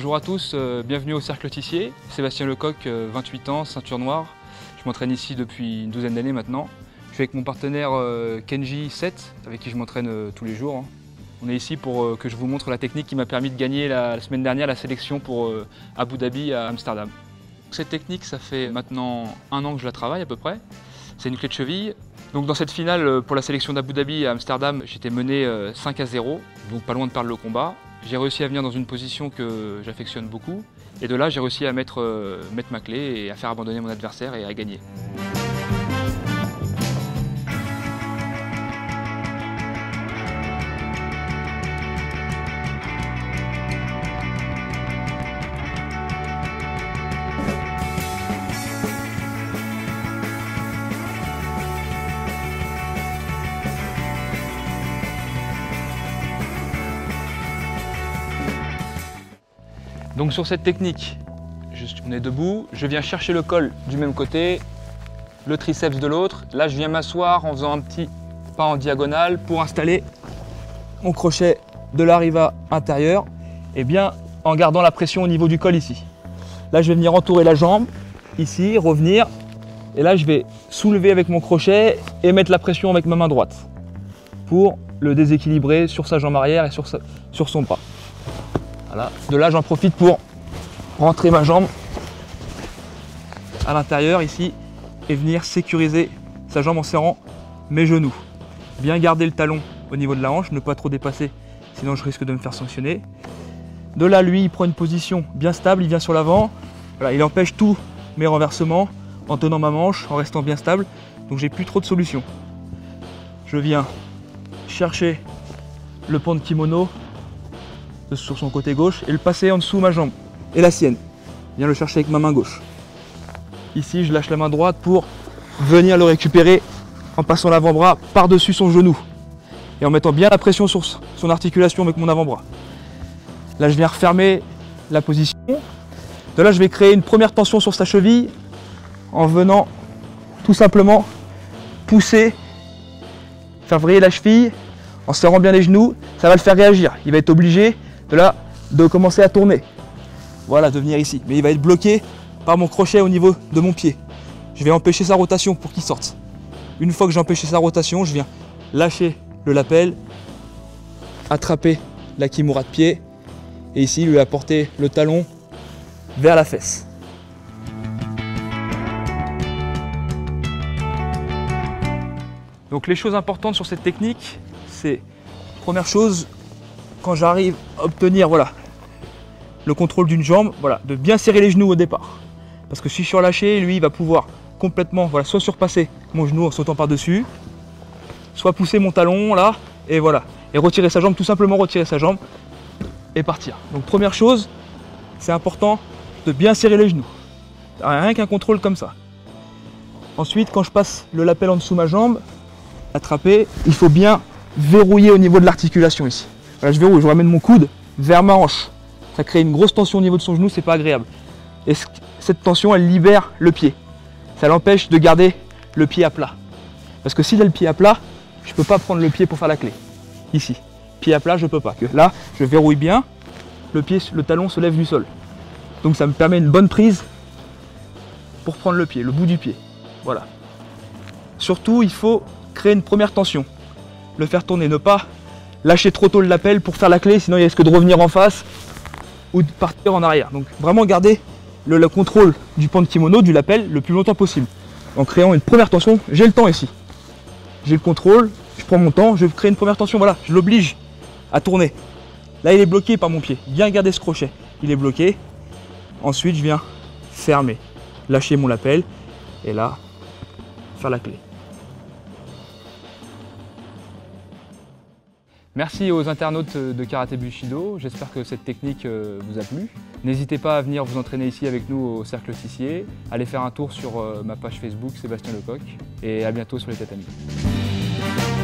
Bonjour à tous, bienvenue au Cercle Tissier. Sébastien Lecoq, 28 ans, ceinture noire. Je m'entraîne ici depuis une douzaine d'années maintenant. Je suis avec mon partenaire Kenji 7, avec qui je m'entraîne tous les jours. On est ici pour que je vous montre la technique qui m'a permis de gagner la semaine dernière la sélection pour Abu Dhabi à Amsterdam. Cette technique, ça fait maintenant 1 an que je la travaille à peu près. C'est une clé de cheville. Donc dans cette finale pour la sélection d'Abu Dhabi à Amsterdam, j'étais mené 5-0, donc pas loin de perdre le combat. J'ai réussi à venir dans une position que j'affectionne beaucoup. Et de là, j'ai réussi à mettre ma clé et à faire abandonner mon adversaire et à gagner. Donc sur cette technique, on est debout, je viens chercher le col du même côté, le triceps de l'autre. Là, je viens m'asseoir en faisant un petit pas en diagonale pour installer mon crochet de l'arriva intérieur et bien en gardant la pression au niveau du col ici. Là, je vais venir entourer la jambe, ici, revenir. Et là, je vais soulever avec mon crochet et mettre la pression avec ma main droite pour le déséquilibrer sur sa jambe arrière et sur son bras. Voilà. De là, j'en profite pour rentrer ma jambe à l'intérieur ici et venir sécuriser sa jambe en serrant mes genoux. Bien garder le talon au niveau de la hanche, ne pas trop dépasser, sinon je risque de me faire sanctionner. De là, lui, il prend une position bien stable, il vient sur l'avant. Voilà, il empêche tous mes renversements en tenant ma manche, en restant bien stable. Donc j'ai plus trop de solutions. Je viens chercher le pan de kimono sur son côté gauche et le passer en dessous ma jambe et la sienne. Viens le chercher avec ma main gauche. Ici, je lâche la main droite pour venir le récupérer en passant l'avant-bras par-dessus son genou et en mettant bien la pression sur son articulation avec mon avant-bras. Là, je viens refermer la position. De là, je vais créer une première tension sur sa cheville en venant tout simplement pousser, faire vriller la cheville en serrant bien les genoux. Ça va le faire réagir. Il va être obligé de là de commencer à tourner. Voilà, de venir ici. Mais il va être bloqué par mon crochet au niveau de mon pied. Je vais empêcher sa rotation pour qu'il sorte. Une fois que j'ai empêché sa rotation, je viens lâcher le lapel, attraper la kimura de pied et ici lui apporter le talon vers la fesse. Donc les choses importantes sur cette technique, c'est première chose, quand j'arrive à obtenir le contrôle d'une jambe, de bien serrer les genoux au départ. Parce que si je suis relâché, lui il va pouvoir complètement soit surpasser mon genou en sautant par-dessus, soit pousser mon talon là, et retirer sa jambe, tout simplement retirer sa jambe et partir. Donc première chose, c'est important de bien serrer les genoux. Rien qu'un contrôle comme ça. Ensuite, quand je passe le lapel en dessous ma jambe, attraper, il faut bien verrouiller au niveau de l'articulation ici. Voilà, je verrouille, je ramène mon coude vers ma hanche. Ça crée une grosse tension au niveau de son genou, c'est pas agréable. Et cette tension, elle libère le pied. Ça l'empêche de garder le pied à plat. Parce que s'il a le pied à plat, je ne peux pas prendre le pied pour faire la clé. Ici, pied à plat, je ne peux pas. Là, je verrouille bien, le talon se lève du sol. Donc ça me permet une bonne prise pour prendre le pied, le bout du pied. Voilà. Surtout, il faut créer une première tension. Le faire tourner, ne pas lâcher trop tôt le lapel pour faire la clé, sinon il risque de revenir en face ou de partir en arrière. Donc vraiment garder le contrôle du pan de kimono, du lapel, le plus longtemps possible. En créant une première tension, j'ai le temps ici. J'ai le contrôle, je prends mon temps, je crée une première tension, voilà, je l'oblige à tourner. Là il est bloqué par mon pied, bien garder ce crochet, il est bloqué. Ensuite je viens fermer, lâcher mon lapel et là, faire la clé. Merci aux internautes de Karaté Bushido, j'espère que cette technique vous a plu. N'hésitez pas à venir vous entraîner ici avec nous au Cercle Tissier. Allez faire un tour sur ma page Facebook Sébastien Lecoq et à bientôt sur les tatamis.